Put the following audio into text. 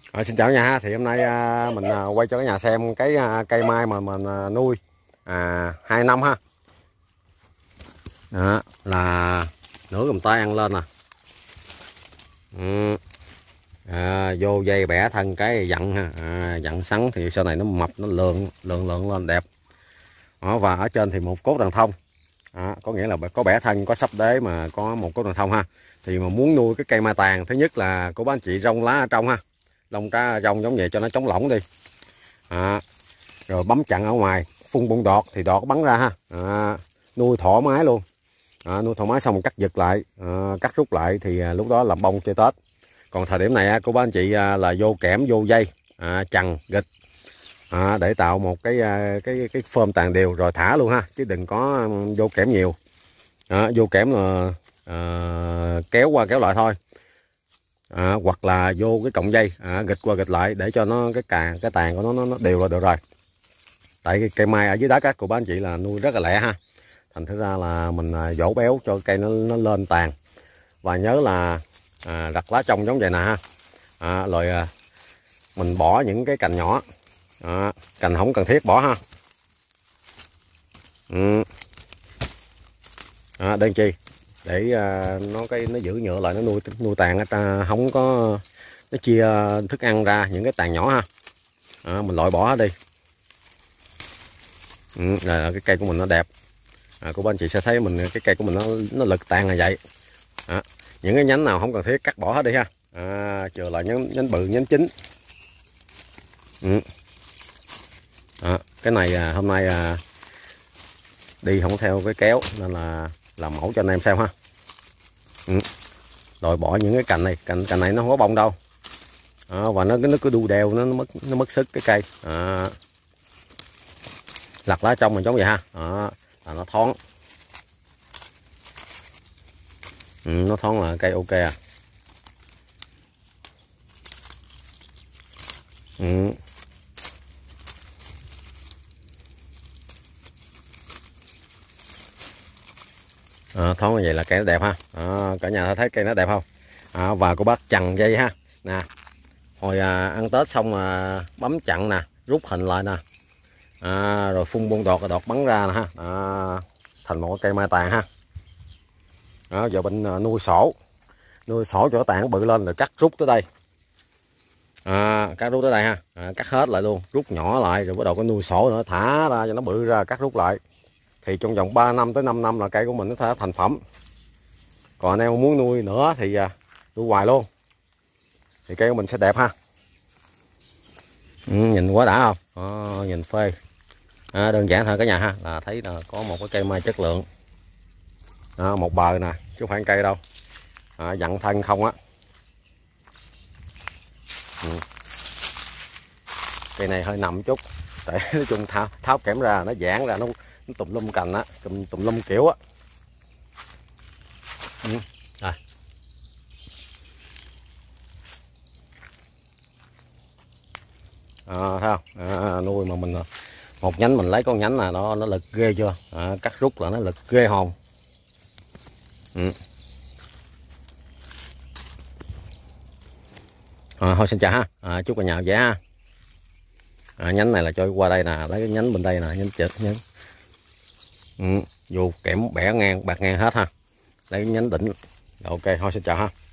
Xin chào nhà ha. Thì hôm nay mình quay cho cả nhà xem cái cây mai mà mình nuôi 2 năm ha. Đó, là nửa cầm tay ăn lên nè. Vô dây bẻ thân cái dặn ha, dặn sắn thì sau này nó mập, nó lượn lên đẹp. Đó, và ở trên thì một cốt đàn thông. Có nghĩa là có bẻ thân, có sắp đế mà có một cốt đàn thông ha. Thì mà muốn nuôi cái cây mai tàn, thứ nhất là cô bác anh chị rong lá ở trong ha, lông cá rong giống vậy cho nó chống lỏng đi. Rồi bấm chặn ở ngoài, phun bông đọt thì đọt bắn ra ha. Nuôi thoải mái luôn. Nuôi thoải mái xong cắt giật lại, cắt rút lại thì lúc đó là bông chơi Tết. Còn thời điểm này cô bác anh chị là vô kẽm, vô dây, chằng gịch, để tạo một cái phơm tàn đều rồi thả luôn ha, chứ đừng có vô kẽm nhiều. Vô kẽm là kéo qua kéo lại thôi. Hoặc là vô cái cọng dây, gịch qua gịch lại để cho nó cái tàn của nó đều là được rồi. Tại cái cây mai ở dưới đất của bác anh chị là nuôi rất là lẹ ha, thành thử ra là mình dỗ béo cho cây nó lên tàn. Và nhớ là đặt lá trong giống vậy nè ha. Rồi mình bỏ những cái cành nhỏ, cành không cần thiết bỏ ha. Đơn chi để nó giữ nhựa lại, nó nuôi tàn, không có nó chia thức ăn ra những cái tàn nhỏ ha. Mình loại bỏ đi. Là cái cây của mình nó đẹp. Cô bác anh chị sẽ thấy cái cây của mình nó lực tàn là vậy. Những cái nhánh nào không cần thiết cắt bỏ hết đi ha. Trừ lại nhánh bự, nhánh chính. Cái này hôm nay đi không theo cái kéo nên là làm mẫu cho anh em xem ha. Rồi bỏ những cái cành này, cành này nó không có bông đâu. Và nó cứ đu đeo, nó mất sức cái cây. Lặt lá trong mình giống vậy ha. Là nó thoáng. Nó thoáng là cây ok à. Thoáng như vậy là cây nó đẹp ha. Cả nhà thấy cây nó đẹp không? Và cô bác chằng dây ha nè. Hồi ăn Tết xong bấm chặn nè, rút hình lại nè, rồi phun bông đọt, đọt bắn ra nè ha. Thành một cây mai tàn ha. Giờ mình nuôi sổ cho tàn bự lên rồi cắt rút tới đây. Cắt rút tới đây ha. Cắt hết lại luôn, rút nhỏ lại rồi bắt đầu có nuôi sổ nữa, thả ra cho nó bự ra, cắt rút lại. Thì trong vòng 3 năm tới 5 năm là cây của mình nó sẽ thành phẩm. Còn anh em muốn nuôi nữa thì nuôi hoài luôn, thì cây của mình sẽ đẹp ha. Nhìn quá đã không? Nhìn phê. Đơn giản thôi cả nhà ha, là thấy là có một cái cây mai chất lượng. Một bờ nè, chứ không phải cây đâu. Dặn thân không á. Cây này hơi nằm chút, tại nói chung tháo kẽm ra, nó giãn ra, nó tùm lum cành á, tùm lum kiểu á. Thấy không? Nuôi mà mình một nhánh mình lấy con nhánh này nó lực ghê chưa? Cắt rút là nó lực ghê hồn. Thôi xin chào ha. Chúc cả nhà dễ ha. Nhánh này là cho qua đây nè, lấy cái nhánh bên đây nè, nhánh chật nhánh. Vô kẽm bẻ ngang, bạc ngang hết ha. Lấy cái nhánh đỉnh. Ok, thôi xin chào ha.